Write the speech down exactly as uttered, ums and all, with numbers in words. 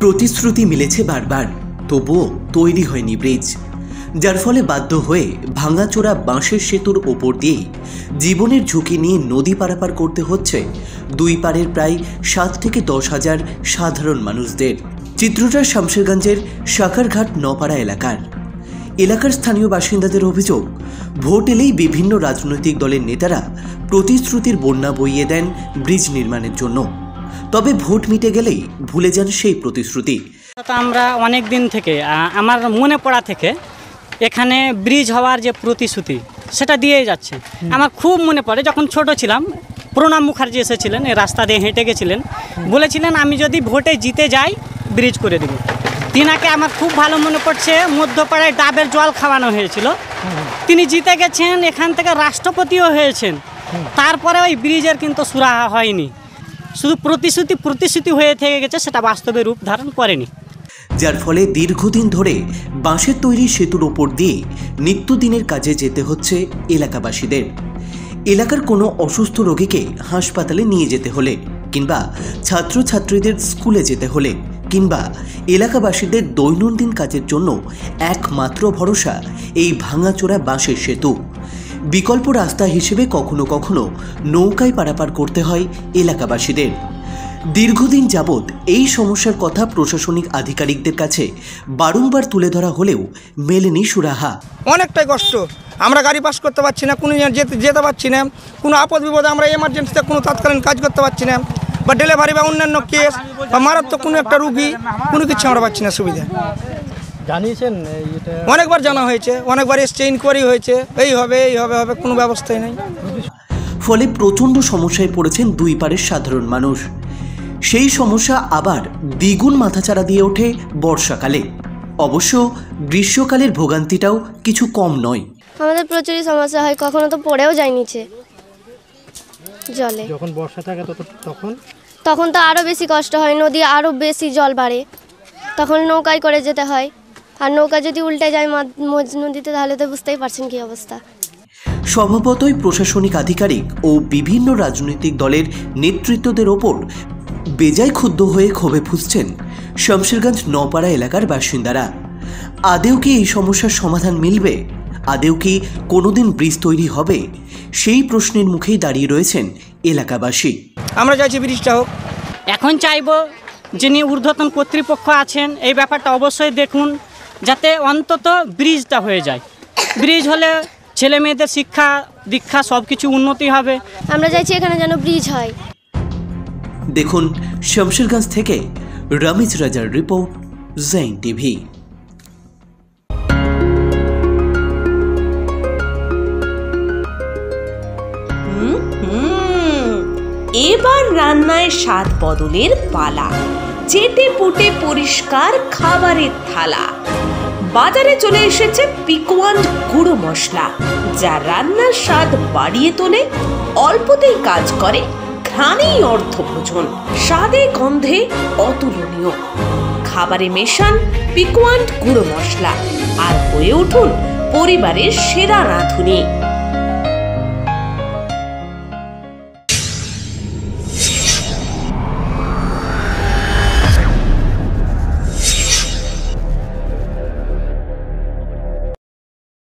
প্রতিশ্রুতি মিলেছে বারবার, তবুও তৈরি হয়নি ব্রিজ, যার ফলে বাধ্য হয়ে ভাঙাচোরা বাঁশের সেতুর ওপর দিয়ে জীবনের ঝুঁকি নিয়ে নদী পারাপার করতে হচ্ছে দুই পারের প্রায় সাত থেকে দশ হাজার সাধারণ মানুষদের। চিত্রটা শামশেরগঞ্জের সাকারঘাট নপাড়া এলাকার এলাকার স্থানীয় বাসিন্দাদের অভিযোগ, ভোট এলেই বিভিন্ন রাজনৈতিক দলের নেতারা প্রতিশ্রুতির বন্যা বইয়ে দেন ব্রিজ নির্মাণের জন্য, তবে ভোট মিটে গেলেই ভুলে যান সেই প্রতিশ্রুতি। আমরা অনেক দিন থেকে, আমার মনে পড়া থেকে, এখানে ব্রিজ হওয়ার যে প্রতিশ্রুতি সেটা দিয়ে যাচ্ছে। আমার খুব মনে পড়ে, যখন ছোট ছিলাম প্রণব মুখার্জি এসেছিলেন, এই রাস্তা দিয়ে হেঁটে গেছিলেন, বলেছিলেন আমি যদি ভোটে জিতে যাই ব্রিজ করে দেব। তিনাকে আমার খুব ভালো মনে পড়ছে, মধ্যপাড়ায় ডাবের জল খাওয়ানো হয়েছিল, তিনি জিতে গেছেন, এখান থেকে রাষ্ট্রপতিও হয়েছেন, তারপরে ওই ব্রিজের কিন্তু সুরাহা হয়নি, শুধু প্রতিশ্রুতি প্রতিশ্রুতি হয়ে থেকে গেছে, সেটা বাস্তবে রূপ ধারণ করেনি। যার ফলে দীর্ঘদিন ধরে বাঁশের তৈরি সেতুর ওপর দিয়ে নিত্যদিনের কাজে যেতে হচ্ছে এলাকাবাসীদের। এলাকার কোনো অসুস্থ রোগীকে হাসপাতালে নিয়ে যেতে হলে, কিংবা ছাত্রছাত্রীদের স্কুলে যেতে হলে, কিংবা এলাকাবাসীদের দৈনন্দিন কাজের জন্য একমাত্র ভরসা এই ভাঙাচোরা বাঁশের সেতু। বিকল্প রাস্তা হিসেবে কখনো কখনো নৌকায় পারাপার করতে হয় এলাকাবাসীদের। দীর্ঘদিন যাবৎ এই সমস্যার কথা প্রশাসনিক আধিকারিকদের কাছে বারংবার তুলে ধরা হলেও মেলেনি সুরাহা। অনেকটাই কষ্ট, আমরা গাড়ি পাস করতে পারছি না, কোনো যেতে যেতে পারছি না, কোনো আপদ বিপদে আমরা এমার্জেন্সিতে কোনো তৎকালীন কাজ করতে পারছি না, বা ডেলিভারি বা অন্যান্য কেস বা মারাত্মক কোনো একটা রুগী, কোনো কিছু আমরা পাচ্ছি না সুবিধা। জানিয়েছেন? অনেকবার জানা হয়েছে, অনেকবার এসছে, ইনকোয়ারি হয়েছে, এই হবে এই হবে হবে কোনো ব্যবস্থাই নেই। ফলে প্রচণ্ড সমস্যায় পড়েছেন দুই পারের সাধারণ মানুষ। সেই সমস্যা আবার দ্বিগুণ মাথাচাড়া দিয়ে ওঠে বর্ষাকালে। অবশ্য গ্রীষ্মকালের ভোগান্তিটাও কিছু কম নয়। আমাদের প্রচুরই সমস্যা হয়, কখনো তো পড়েও যায় নিচে জলে। যখন বর্ষা থাকে তখন তখন তো আরও বেশি কষ্ট হয়, নদী আরও বেশি জল বাড়ে, তখন নৌকায় করে যেতে হয়, আর নৌকা যদি উল্টে যায় মাঝ নদীতে তাহলে তো বুঝতেই পারছেন কী অবস্থা। স্বভাবতই প্রশাসনিক আধিকারিক ও বিভিন্ন রাজনৈতিক দলের নেতৃত্বদের ওপর বেজায় ক্ষুব্ধ হয়ে ক্ষোভে ফুঁসছেন শামশেরগঞ্জ নপাড়া এলাকার বাসিন্দারা। আদেও কি এই সমস্যার সমাধান মিলবে? আদেও কি কোনোদিন ব্রিজ তৈরি হবে? সেই প্রশ্নের মুখেই দাঁড়িয়ে রয়েছেন এলাকাবাসী। আমরা চাইছি ব্রিজটা হোক। এখন চাইব যিনি ঊর্ধ্বতন কর্তৃপক্ষ আছেন এই ব্যাপারটা অবশ্যই দেখুন, যাতে অন্তত ব্রিজটা হয়ে যায়। ব্রিজ হলে ছেলে মেয়েদের শিক্ষা দীক্ষা সব কিছু উন্নতি হবে। আমরা চাইছি এখানে যেন ব্রিজ হয়। দেখুন শামশেরগঞ্জ থেকে রামিজ রাজার রিপোর্ট, জেন টিভি। এবার রান্নায় স্বাদ বদলের পালা, চেটে পুটে পরিষ্কার খাবারের থালা। বাজারে চলে এসেছে পিকওয়ান্ড গুঁড়ো মশলা, যা রান্নার স্বাদ বাড়িয়ে তোলে, অল্পতেই কাজ করে, ঘ্রাণেই অর্থভোজন, স্বাদে গন্ধে অতুলনীয়। খাবারে মেশান পিকওয়ান্ড গুঁড়ো মশলা আর হয়ে উঠুন পরিবারের সেরা রাঁধুনি।